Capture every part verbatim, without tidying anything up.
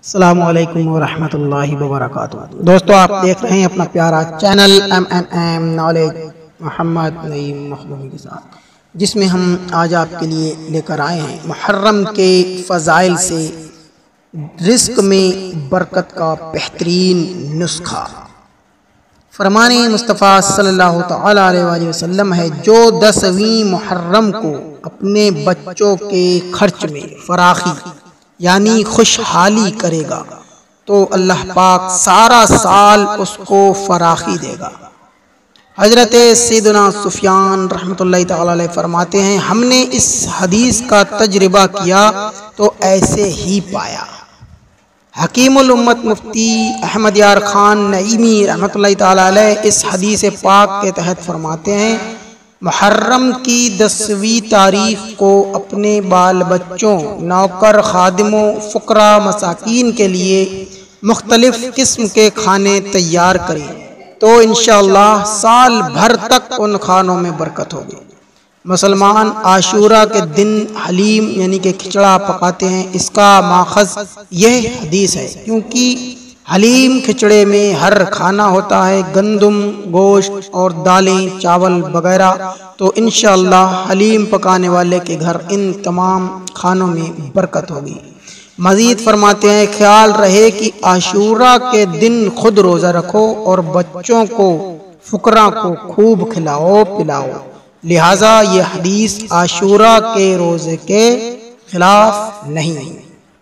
السلام علیکم ورحمۃ اللہ وبرکاتہ۔ دوستو، آپ دیکھ رہے ہیں اپنا پیارا channel M N M knowledge Muhammad Naeem Makhdoomi کے ساتھ، جس میں ہم آج آپ کے لیے لے کر آئے ہیں محرم کے فضائل سے رزق میں برکت کا بہترین نسخہ۔ فرمان مصطفیٰ صلی اللہ تعالی علیہ وآلہ وسلم ہے، جو دسویں محرم کو اپنے بچوں کے خرچ میں فراخی یعنی خوشحالی کرے گا تو اللہ پاک سارا سال اس کو فراخی دے گا۔ حضرت سیدنا سفیان رحمۃ اللہ تعالی علیہ فرماتے ہیں، ہم نے اس حدیث کا تجربہ کیا تو ایسے ہی پایا۔ حکیم الامت مفتی احمد یار خان نعیمی رحمۃ اللہ تعالی علیہ اس حدیث پاک کے تحت فرماتے ہیں، محرم کی دسویں تاریخ کو اپنے بال بچوں، نوکر، خادموں، فقراء، مساکین کے لیے مختلف قسم کے کھانے تیار کریں تو انشاءاللہ سال بھر تک ان کھانوں میں برکت ہوگی۔ مسلمان عاشورہ کے دن حلیم یعنی کہ کھچڑا پکاتے ہیں، اس کا ماخذ یہ حدیث ہے، کیونکہ حلیم کھچڑے میں ہر کھانا ہوتا ہے، گندم، گوشت اور دالیں، چاول وغیرہ، تو انشاءاللہ حلیم پکانے والے کے گھر ان تمام کھانوں میں برکت ہوگی۔ مزید فرماتے ہیں، خیال رہے کہ عاشورہ کے دن خود روزہ رکھو اور بچوں کو، فقراء کو خوب کھلاؤ پلاؤ، لہٰذا یہ حدیث عاشورہ کے روزے کے خلاف نہیں۔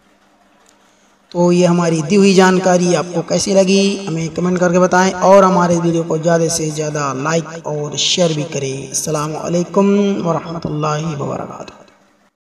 تو یہ ہماری دی ہوئی جانکاری آپ کو کیسی لگی ہمیں کمنٹ کر کے بتائیں، اور ہمارے ویڈیو کو زیادہ سے زیادہ لائک اور شیئر بھی کریں۔ السلام علیکم ورحمۃ اللہ وبرکاتہ۔